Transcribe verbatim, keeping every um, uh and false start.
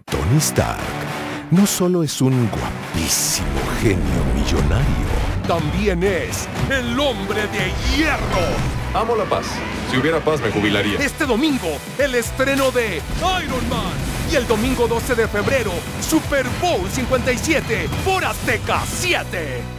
Tony Stark no solo es un guapísimo genio millonario, también es el hombre de hierro. Amo la paz. Si hubiera paz me jubilaría. Este domingo, el estreno de Iron Man. Y el domingo doce de febrero, Super Bowl cincuenta y siete por Azteca siete.